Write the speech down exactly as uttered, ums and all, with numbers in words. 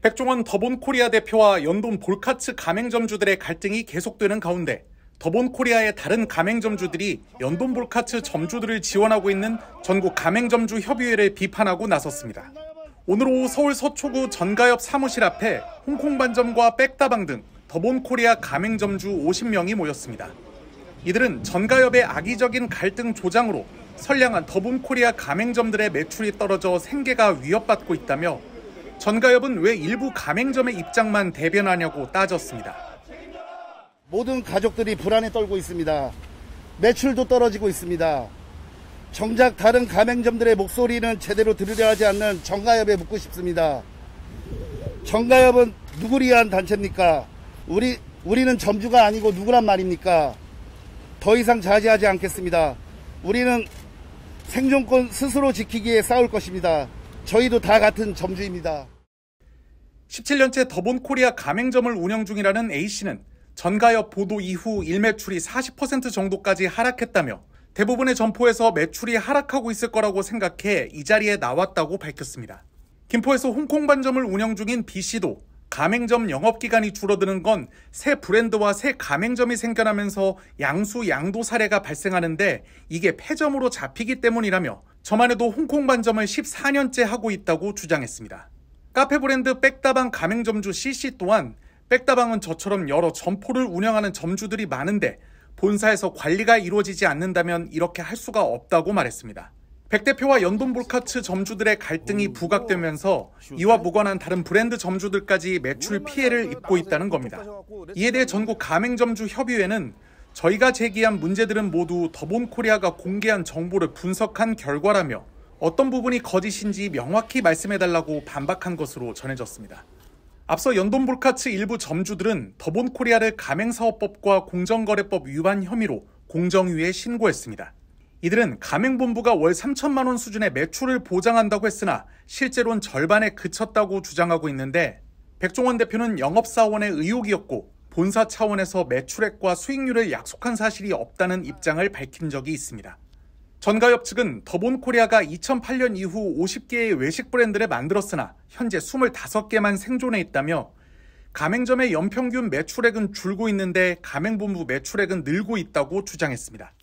백종원 더본코리아 대표와 연돈 볼카츠 가맹점주들의 갈등이 계속되는 가운데 더본코리아의 다른 가맹점주들이 연돈 볼카츠 점주들을 지원하고 있는 전국 가맹점주 협의회를 비판하고 나섰습니다. 오늘 오후 서울 서초구 전가협 사무실 앞에 홍콩반점과 백다방 등 더본코리아 가맹점주 오십 명이 모였습니다. 이들은 전가협의 악의적인 갈등 조장으로 선량한 더본코리아 가맹점들의 매출이 떨어져 생계가 위협받고 있다며 전가협은 왜 일부 가맹점의 입장만 대변하냐고 따졌습니다. 모든 가족들이 불안에 떨고 있습니다. 매출도 떨어지고 있습니다. 정작 다른 가맹점들의 목소리는 제대로 들으려 하지 않는 전가협에 묻고 싶습니다. 전가협은 누구를 위한 단체입니까? 우리, 우리는 점주가 아니고 누구란 말입니까? 더 이상 자제하지 않겠습니다. 우리는 생존권 스스로 지키기에 싸울 것입니다. 저희도 다 같은 점주입니다. 십칠 년째 더본코리아 가맹점을 운영 중이라는 A씨는 전가협 보도 이후 일매출이 사십 퍼센트 정도까지 하락했다며 대부분의 점포에서 매출이 하락하고 있을 거라고 생각해 이 자리에 나왔다고 밝혔습니다. 김포에서 홍콩반점을 운영 중인 B씨도 가맹점 영업기간이 줄어드는 건 새 브랜드와 새 가맹점이 생겨나면서 양수 양도 사례가 발생하는데 이게 폐점으로 잡히기 때문이라며 저만 해도 홍콩반점을 십사 년째 하고 있다고 주장했습니다. 카페 브랜드 백다방 가맹점주 C씨 또한 백다방은 저처럼 여러 점포를 운영하는 점주들이 많은데 본사에서 관리가 이루어지지 않는다면 이렇게 할 수가 없다고 말했습니다. 백 대표와 연돈 볼카츠 점주들의 갈등이 부각되면서 이와 무관한 다른 브랜드 점주들까지 매출 피해를 입고 있다는 겁니다. 이에 대해 전국 가맹점주 협의회는 저희가 제기한 문제들은 모두 더본코리아가 공개한 정보를 분석한 결과라며 어떤 부분이 거짓인지 명확히 말씀해달라고 반박한 것으로 전해졌습니다. 앞서 연돈 볼카츠 일부 점주들은 더본코리아를 가맹사업법과 공정거래법 위반 혐의로 공정위에 신고했습니다. 이들은 가맹본부가 월 삼천만 원 수준의 매출을 보장한다고 했으나 실제로는 절반에 그쳤다고 주장하고 있는데 백종원 대표는 영업사원의 의혹이었고 본사 차원에서 매출액과 수익률을 약속한 사실이 없다는 입장을 밝힌 적이 있습니다. 전가협 측은 더본코리아가 이천팔 년 이후 오십 개의 외식 브랜드를 만들었으나 현재 이십오 개만 생존해 있다며 가맹점의 연평균 매출액은 줄고 있는데 가맹본부 매출액은 늘고 있다고 주장했습니다.